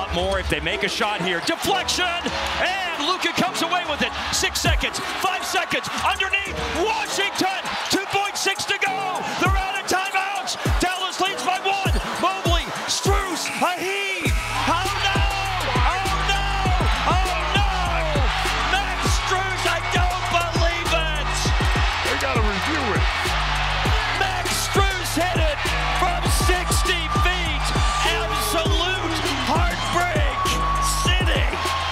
lot more if they make a shot here. Deflection, and Luka comes away with it. 6 seconds, 5 seconds, underneath, Washington, 2.6 to go. They're out of timeouts. Dallas leads by 1. Mobley, Strus, a heave. Oh no, oh no, oh no. Max Strus, I don't believe it. They gotta review it. Max Strus hit it from 60 feet. Absolute heartbreak city.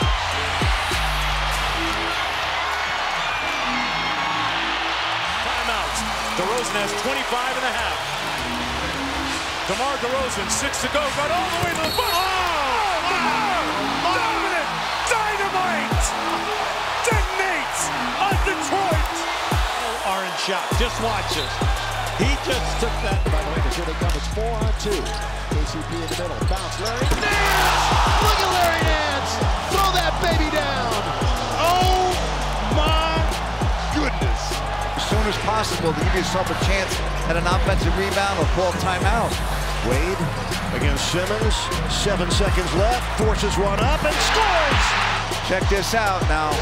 Timeouts. DeRozan has 25 and a half. DeMar DeRozan, 6 to go, got all the way to the bucket. Dominant dynamite! Detonates on Detroit! Orange shot, just watch this. He just took that. By the way, here they come. It's 4-on-2. KCP in the middle. Bounce. Larry Nance! Look at Larry Nance! Throw that baby down! Oh my goodness. As soon as possible to give yourself a chance at an offensive rebound or call timeout. Wade against Simmons. 7 seconds left. Forces one up and scores! Check this out now.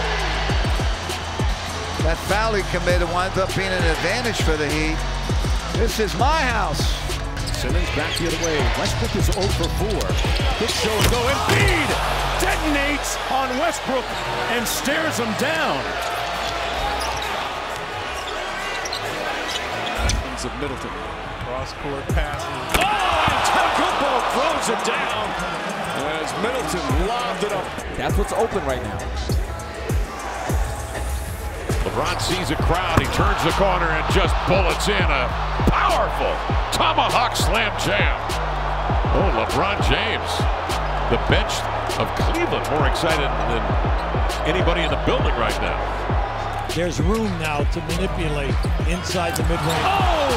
That foul he committed winds up being an advantage for the Heat. This is my house. Simmons back the other way. Westbrook is 0 for 4. Quick show and go. Embiid Detonates on Westbrook and stares him down. Of Middleton. Cross-court passes. Oh, and Tecumbo throws it down as Middleton lobbed it up. That's what's open right now. LeBron sees a crowd. He turns the corner and just bullets in a powerful tomahawk slam jam. Oh, LeBron James. The bench of Cleveland more excited than anybody in the building right now. There's room now to manipulate inside the mid-range. Oh!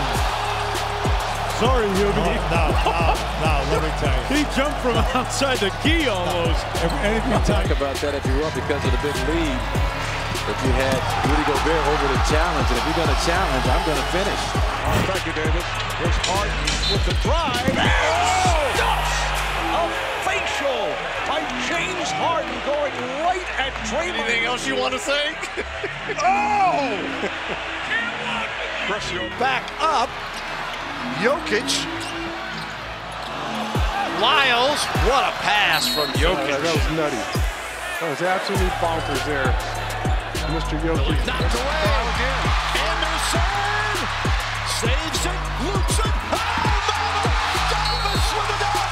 Sorry, Hugo. No, let me tell you. He jumped from outside the key almost. Anything you Talk about that if you were up because of the big lead. If you had Rudy Gobert over the challenge, and if you're going to challenge, I'm going to finish. Thank you, David. Here's Harden with the drive. A facial by James Harden going right at Draymond. Anything else you want to say? Oh! back up. Jokic. Lyles. What a pass from Jokic. That was nutty. That was absolutely bonkers there. Mr. Jokic. Knocked away. Anderson saves it, loops it. Oh, Davis with the dunk.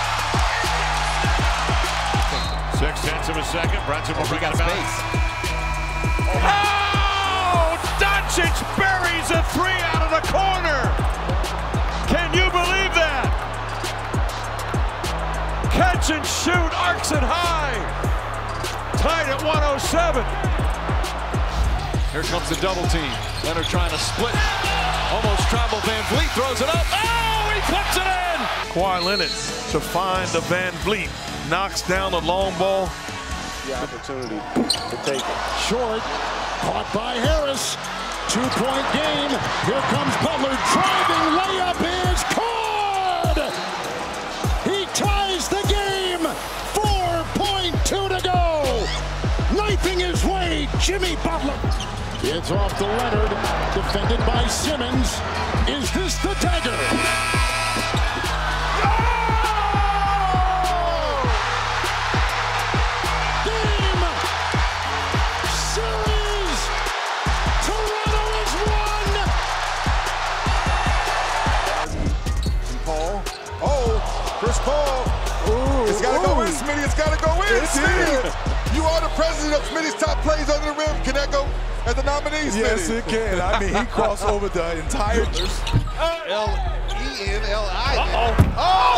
6/10 of a second. Brunson will bring it back. Oh! Doncic buries a 3 out of the corner. Can you believe that? Catch and shoot, arcs it high. Tied at 107. Here comes the double team. Leonard trying to split. Almost travel. Van Vliet throws it up. Oh, he clips it in. Kawhi Leonard to find the Van Vliet. Knocks down the long ball. The opportunity to take it. Short, caught by Harris. 2-point game. Here comes Butler driving. Layup is good. He ties the game. 4.2 to go. Knifing his way, Jimmy Butler. It's off to Leonard, defended by Simmons. Is this the dagger? Game! Series! Toronto has won! Paul. Oh, Chris Paul. Ooh, it's got to go in, Smitty. It's got to go in, Smitty. You are the president of Smitty's top plays under the rim. Can that go as a nominee, Smitty? Yes, it can. I mean, he crossed over the entire... L-E-N-L-I. Uh-oh. Oh!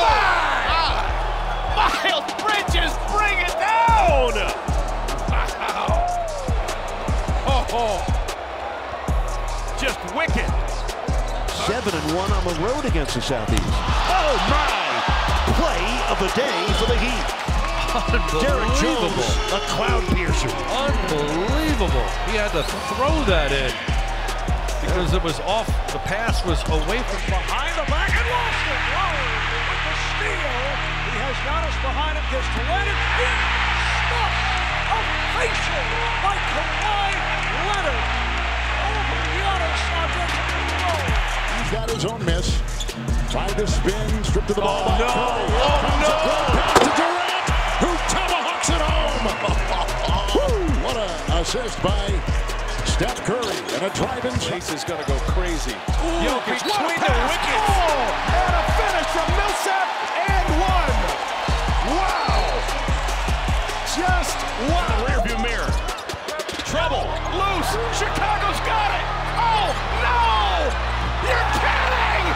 Miles Bridges, bring it down! Wow. Oh. Just wicked. 7-1 on the road against the Southeast. Oh, my! Play of the day for the Heat. Derek Jones, a cloud piercer. Unbelievable. He had to throw that in. As it was off, the pass was away from behind the back and lost it. Lowry with the steal. He has Giannis behind him, gets to Leonard. Stuffed. Ovation by Kawhi Leonard. Over Giannis on the roll. He's got his own miss. Tried to spin, stripped to the ball. Oh, no. Oh, no. Pass to Durant, who tomahawks it home. What an assist by Steph Curry. And a drive-in. Chase is going to go crazy. Yo, between the wickets. And a finish from Millsap and one. Wow. Just wow. Rearview mirror. Trouble. Loose. Chicago's got it. Oh, no. You're kidding.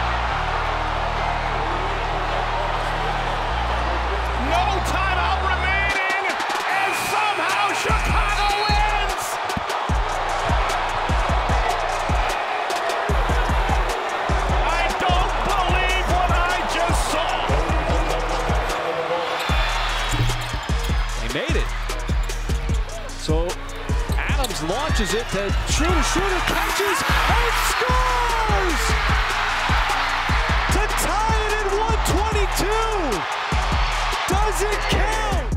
No timeout remaining. And somehow Chicago wins. I don't believe what I just saw. He made it. So Adams launches it to shooter catches and scores to tie it at 122. Does it count?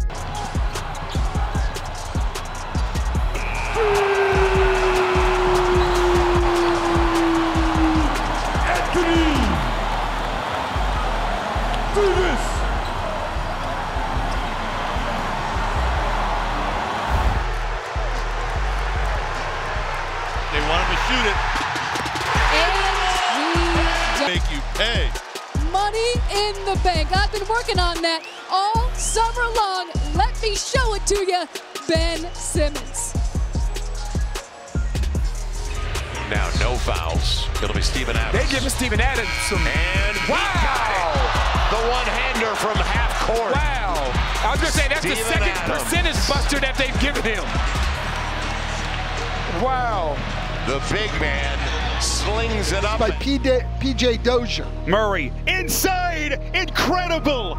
Anthony Davis. They want him to shoot it. And Make you pay. money in the bank. I've been working on that all summer long. Let me show it to you, Ben Simmons. Now no fouls. It'll be Steven Adams. They give Steven Adams some. And he got it. The one-hander from half court. Wow. I was going to say, that's Steven the second Adams. percentage buster that they've given him. Wow. The big man slings it up. By P.J. Dozier. Murray inside. Incredible.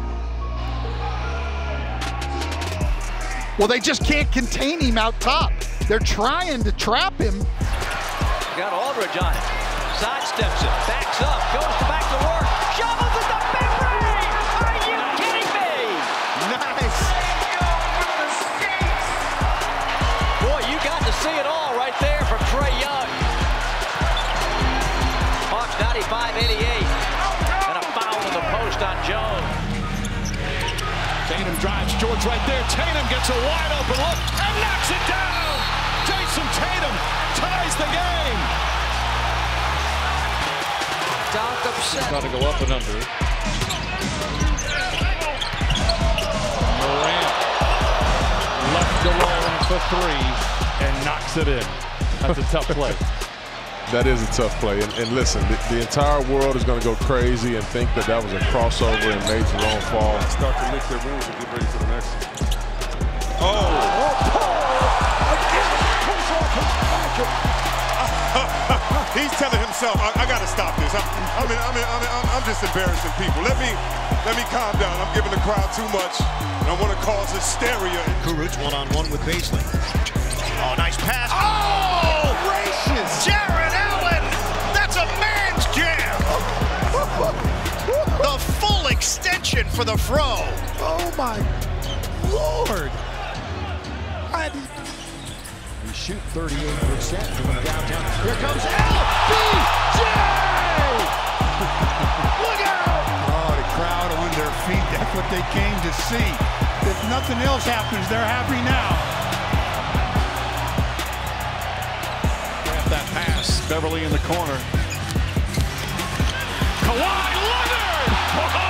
Well, they just can't contain him out top. They're trying to trap him. Got Aldridge on it. Sidesteps it. Backs up. Goes back to work. Shovels at the mid-range. Are you kidding me? Nice. Boy, you got to see it all right there from Trae Young. Hawks 95-88. And a foul to the post on Jones. Tatum drives. George right there. Tatum gets a wide open look and knocks it down. Jason Tatum ties the game. Doc upset. Got to go up and under. Morant left alone for three and knocks it in. That's a tough play. That is a tough play. And listen, the entire world is going to go crazy and think that that was a crossover and made Jerome fall. Start to lick their wounds and get ready for the next one. He's telling himself, I got to stop this. I'm just embarrassing people. Let me calm down. I'm giving the crowd too much. And I want to cause hysteria. Kuruc one-on-one with Beasley. Oh, nice pass. Oh, gracious! Jared Allen. That's a man's jam. The full extension for the fro. Oh, my Lord. We shoot 38% from downtown. Here comes LBJ! Look out! Oh, the crowd on their feet. That's what they came to see. If nothing else happens, they're happy now. Grab that pass. Beverly in the corner. Kawhi Leonard! Whoa!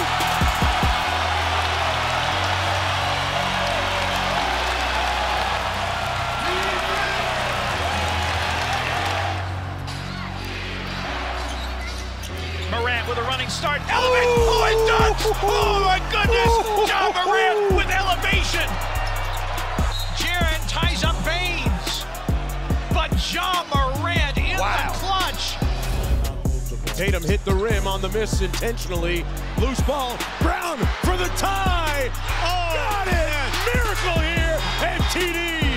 Morant with a running start. Elevate. Oh, it does. Oh, my goodness. John Morant with elevation. Jaren ties up Baines. But John Morant in the clutch. Tatum hit the rim on the miss intentionally. Loose ball. Brown for the tie. Oh, got it. Miracle here. And TD.